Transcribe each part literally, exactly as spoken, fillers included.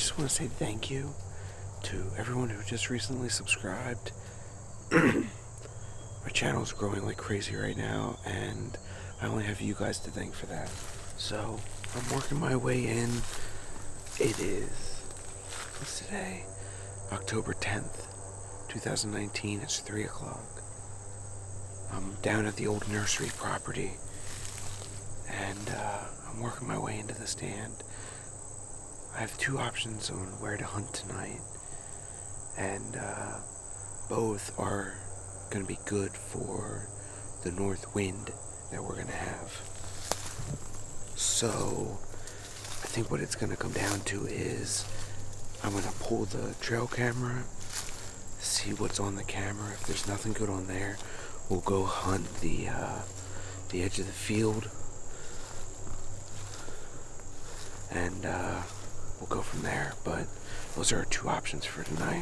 just want to say thank you to everyone who just recently subscribed. My channel is growing like crazy right now, and I only have you guys to thank for that. So, I'm working my way in. It is, what's today? October tenth, two thousand nineteen. It's three o'clock. I'm down at the old nursery property, and uh, I'm working my way into the stand. I have two options on where to hunt tonight, and uh, both are going to be good for the north wind that we're going to have. So, I think what it's going to come down to is I'm going to pull the trail camera, see what's on the camera. If there's nothing good on there, we'll go hunt the uh, the edge of the field, and uh, we'll go from there. But those are our two options for tonight.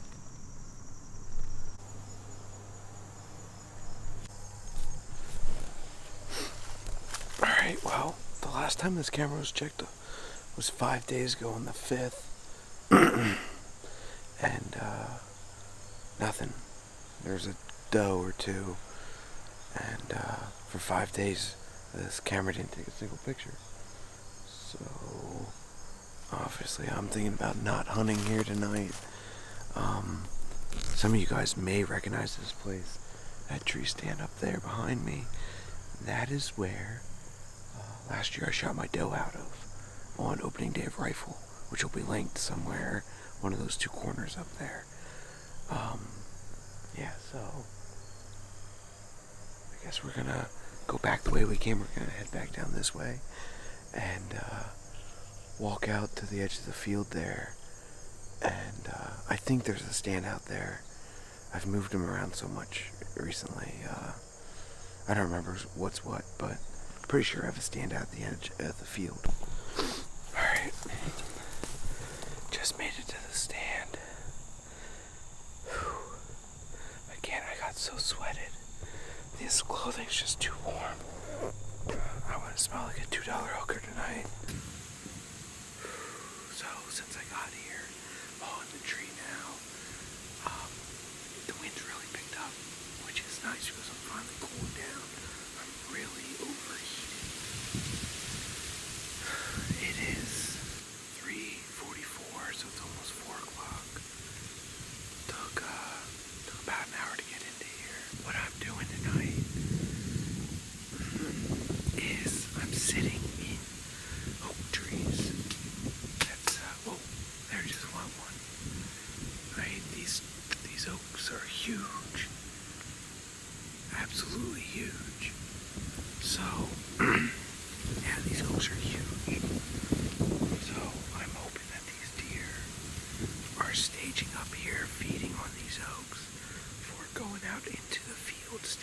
Alright, well, the last time this camera was checked was five days ago on the fifth. And uh, nothing. There's a doe or two, and uh, for five days this camera didn't take a single picture. So obviously I'm thinking about not hunting here tonight. Um, some of you guys may recognize this place, that tree stand up there behind me. That is where uh, last year I shot my doe out of on opening day of rifle, which will be linked somewhere, one of those two corners up there. Um, yeah, so I guess we're gonna go back the way we came. We're gonna head back down this way and uh, walk out to the edge of the field there. And uh, I think there's a stand out there. I've moved them around so much recently. Uh, I don't remember what's what, but pretty sure I have a stand out at the edge of the field. Alright. Just made it to the stand. Whew. Again, I got so sweated. This clothing's just too warm. I want to smell like a two dollar hooker tonight. So, since I got here, I'm all in the tree now. Um, the wind's really picked up, which is nice because I'm finally cooling down. I'm really overheated. It is three forty-four, so it's almost four o'clock. Took, uh, took about an hour to get into here. What I'm doing tonight is I'm sitting in oak trees. That's, uh, oh, there's just one one. Right, these, these oaks are huge. Absolutely huge. So, yeah, these oaks are huge. So, I'm hoping that these deer are staging up here, feeding on these oaks before going out into the fields.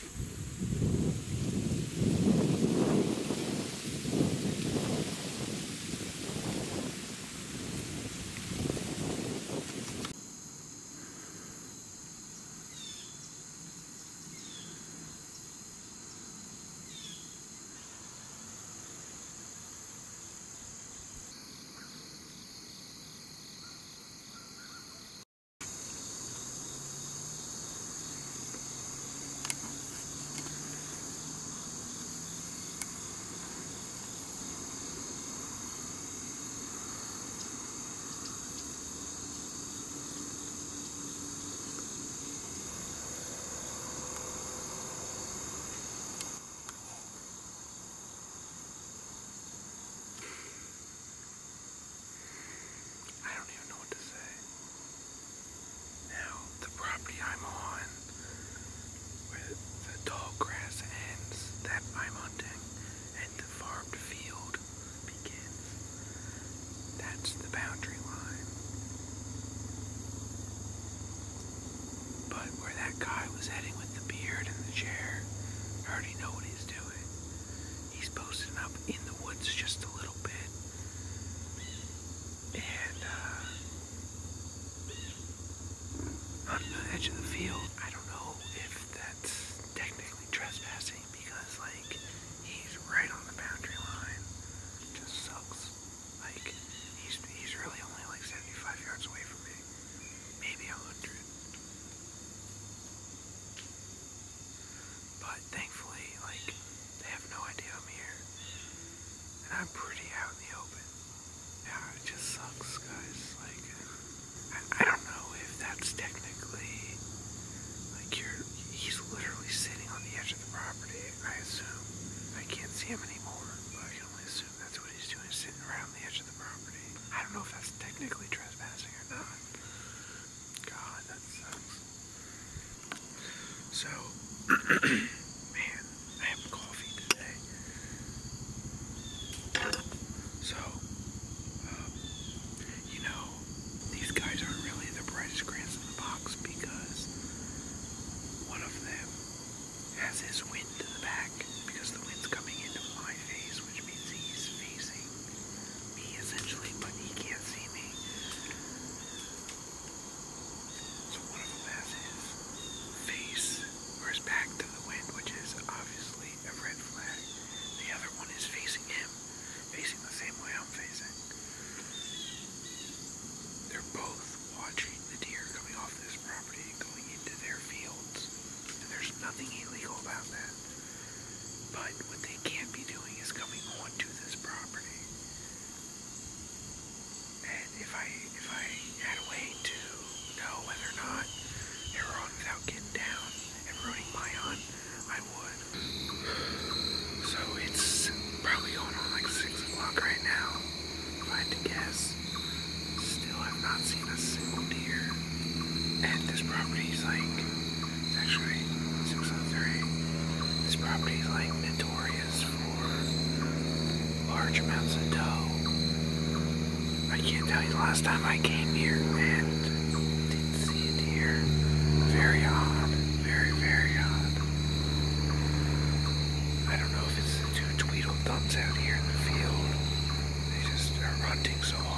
Man, I have coffee today. So, um, you know, these guys aren't really the brightest crayons in the box because one of them has his wind to the back because the wind's coming into my face, which means he's facing me essentially, but he can't see me. So one of them has his face or his back to the wind, which is obviously a red flag. The other one is facing him, facing the same way I'm facing. They're both watching the deer coming off this property and going into their fields. And there's nothing illegal about that. But what they can't be doing is coming onto this property. And if I if I had a way to know whether or not they were on without getting down and ruining my hunt, I would. So it's probably going on like six o'clock right now, if I had to guess. Still have not seen a single deer. And this property is like, it's actually six oh three. This property is like notorious for large amounts of doe. I can't tell you the last time I came here and didn't see a deer. Very odd. Very, very odd. I don't know if it's the two Tweedledums out here in the field. They just are hunting so